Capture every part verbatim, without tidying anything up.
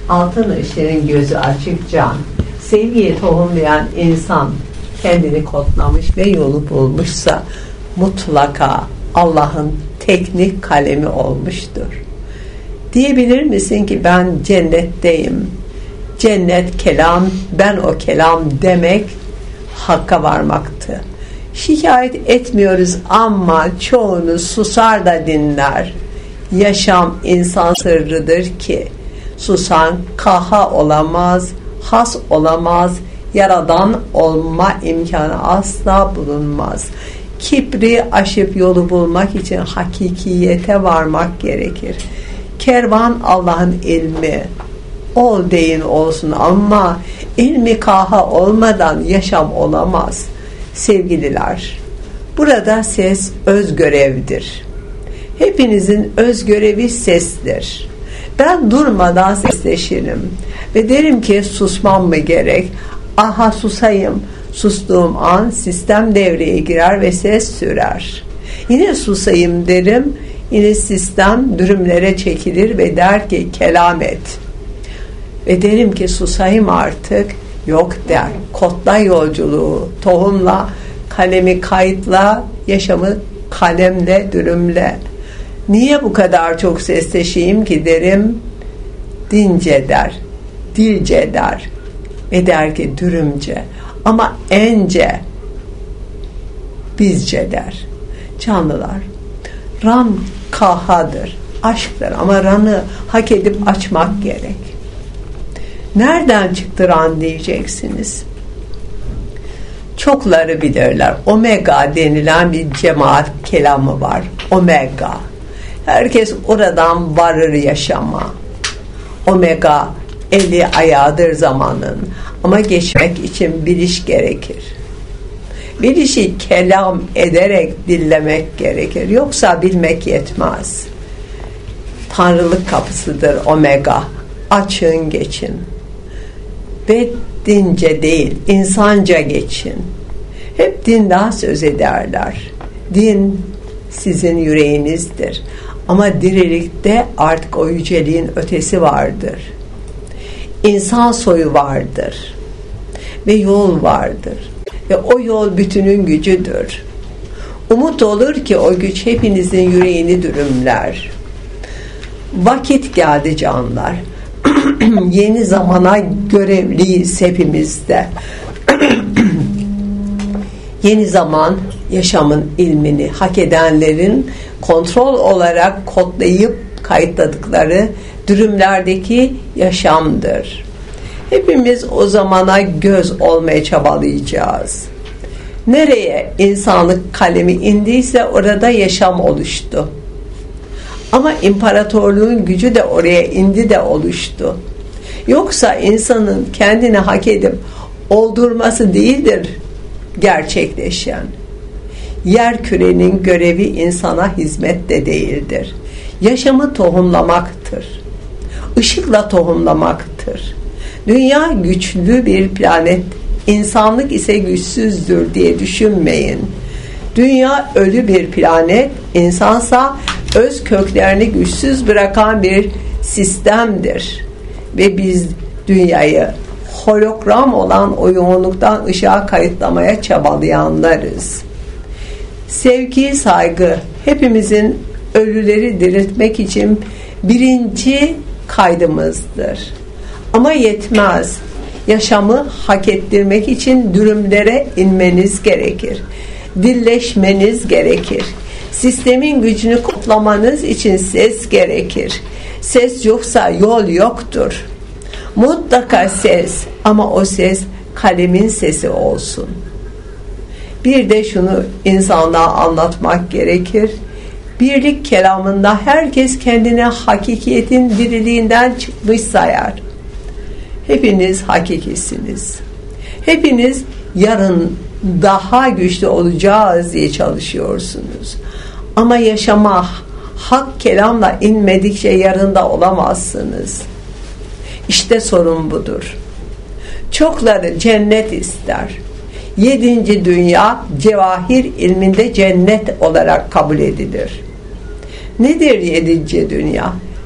altın ışığın gözü açık can, sevgiyi tohumlayan insan kendini kodlamış ve yolu bulmuşsa mutlaka Allah'ın teknik kalemi olmuştur. Diyebilir misin ki ben cennetteyim, cennet kelam, ben o kelam demek hakka varmaktı. Şikayet etmiyoruz ama çoğunuz susar da dinler. Yaşam insan sırrıdır ki susan kaha olamaz, has olamaz, yaradan olma imkanı asla bulunmaz. Kibri aşıp yolu bulmak için hakikiyete varmak gerekir. Kervan Allah'ın ilmi, ol deyin olsun ama ilmi kaha olmadan yaşam olamaz. Sevgililer, burada ses öz görevdir. Hepinizin öz görevi sestir. Ben durmadan sesleşirim ve derim ki susmam mı gerek? Aha susayım. Sustuğum an sistem devreye girer ve ses sürer. Yine susayım derim. Yine sistem dürümlere çekilir ve der ki kelam et. Ve derim ki susayım artık. Yok der. Kodla yolculuğu, tohumla, kalemi kayıtla, yaşamı kalemle, dürümle. Niye bu kadar çok sesleşeyim ki derim. Dince der, dilce der ve der ki dürümce. Ama ence bizce der. Canlılar, ran kahadır, aşktır ama ranı hak edip açmak gerek. Nereden çıktı ran diyeceksiniz. Çokları bilirler. Omega denilen bir cemaat kelamı var. Omega. Herkes oradan varır yaşama. Omega eli ayağıdır zamanın. Ama geçmek için biliş gerekir. Bilişi kelam ederek dillemek gerekir. Yoksa bilmek yetmez. Tanrılık kapısıdır omega. Açın geçin. Ve dince değil, insanca geçin. Hep dinden söz ederler. Din sizin yüreğinizdir. Ama dirilikte artık o yüceliğin ötesi vardır. İnsan soyu vardır. Ve yol vardır. Ve o yol bütünün gücüdür. Umut olur ki o güç hepinizin yüreğini dürümler. Vakit geldi canlar. Yeni zamana görevliyiz hepimizde. Yeni zaman yaşamın ilmini hak edenlerin kontrol olarak kodlayıp kayıtladıkları dürümlerdeki yaşamdır. Hepimiz o zamana göz olmaya çabalayacağız. Nereye insanlık kalemi indiyse orada yaşam oluştu. Ama imparatorluğun gücü de oraya indi de oluştu. Yoksa insanın kendini hak edip oldurması değildir gerçekleşen. Yer kürenin görevi insana hizmet de değildir. Yaşamı tohumlamaktır. Işıkla tohumlamaktır. Dünya güçlü bir planet, insanlık ise güçsüzdür diye düşünmeyin. Dünya ölü bir planet, insansa öz köklerini güçsüz bırakan bir sistemdir. Ve biz dünyayı hologram olan o yoğunluktan ışığa kayıtlamaya çabalayanlarız. Sevgi, saygı hepimizin ölüleri diriltmek için birinci kaydımızdır. Ama yetmez. Yaşamı hak ettirmek için dürümlere inmeniz gerekir. Dilleşmeniz gerekir. Sistemin gücünü kutlamanız için ses gerekir. Ses yoksa yol yoktur. Mutlaka ses, ama o ses kalemin sesi olsun. Bir de şunu insanlığa anlatmak gerekir. Birlik kelamında herkes kendine hakikiyetin diriliğinden çıkmış sayar. Hepiniz hakikisiniz. Hepiniz yarın daha güçlü olacağız diye çalışıyorsunuz. Ama yaşama hak kelamla inmedikçe yarında olamazsınız. İşte sorun budur. Çokları cennet ister. Yedinci dünya cevahir ilminde cennet olarak kabul edilir. Nedir yedinci dünya?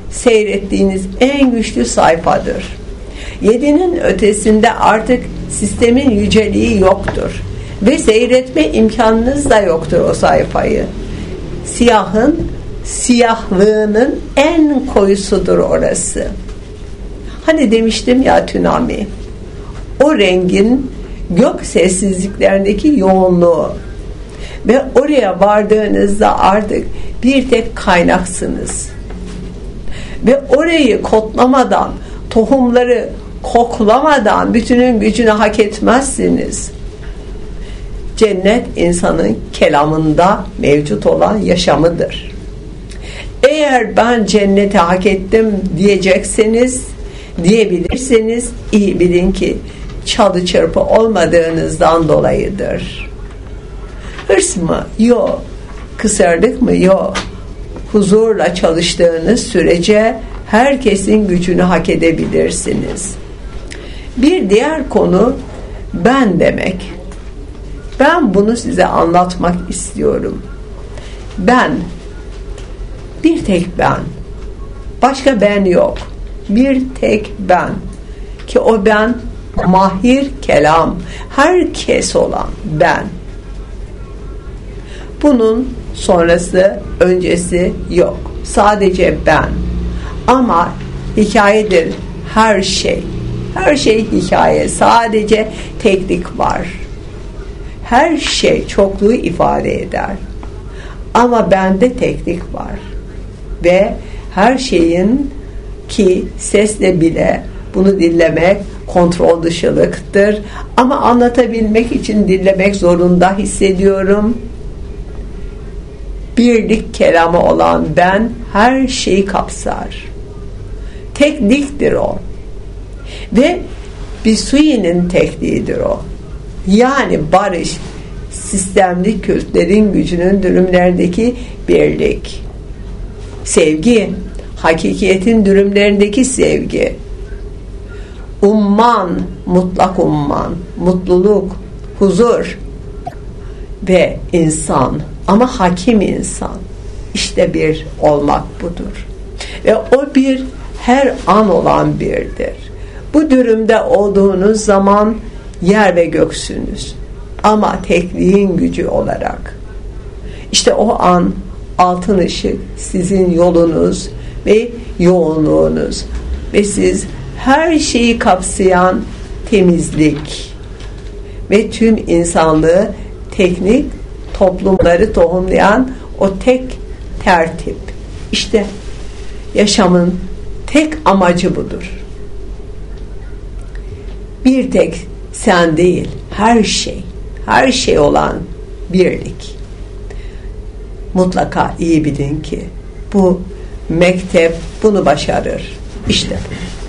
seyrettiğiniz en güçlü sayfadır. Yedinin ötesinde artık sistemin yüceliği yoktur ve seyretme imkanınız da yoktur o sayfayı. Siyahın siyahlığının en koyusudur orası. Hani demiştim ya, tsunami, o rengin gök sessizliklerindeki yoğunluğu ve oraya vardığınızda artık bir tek kaynaksınız ve orayı kodlamadan, tohumları koklamadan bütünün gücünü hak etmezsiniz. Cennet insanın kelamında mevcut olan yaşamıdır. Eğer ben cenneti hak ettim diyecekseniz, diyebilirseniz, iyi bilin ki çalı çırpı olmadığınızdan dolayıdır. Hırs mı? Yok. Kısırlık mı? Yok. Huzurla çalıştığınız sürece herkesin gücünü hak edebilirsiniz. Bir diğer konu ben demek. Ben bunu size anlatmak istiyorum. Ben, bir tek ben. Başka ben yok. Bir tek ben. Ki o ben mahir kelam, herkes olan ben. Bunun sonrası, öncesi yok. Sadece ben. Ama hikayedir her şey. Her şey hikaye. Sadece teknik var. Her şey çokluğu ifade eder. Ama bende teknik var. Ve her şeyin, ki sesle bile bunu dinlemek kontrol dışılıktır. Ama anlatabilmek için dinlemek zorunda hissediyorum. Birlik kelamı olan ben her şeyi kapsar. Tekniktir o. Ve Bisui'nin tekniğidir o. Yani barış, sistemli kültlerin gücünün dürümlerindeki birlik. Sevgi, hakikiyetin dürümlerindeki sevgi. Umman, mutlak umman, mutluluk, huzur ve insan, ama hakim insan. İşte bir olmak budur. Ve o bir her an olan birdir. Bu dürümde olduğunuz zaman yer ve göksünüz. Ama tekliğin gücü olarak. İşte o an altın ışık sizin yolunuz ve yoğunluğunuz. Ve siz her şeyi kapsayan temizlik ve tüm insanlığı, teknik toplumları tohumlayan o tek tertip. İşte yaşamın tek amacı budur. Bir tek sen değil, her şey, her şey olan birlik. Mutlaka iyi bilin ki bu mektep bunu başarır. İşte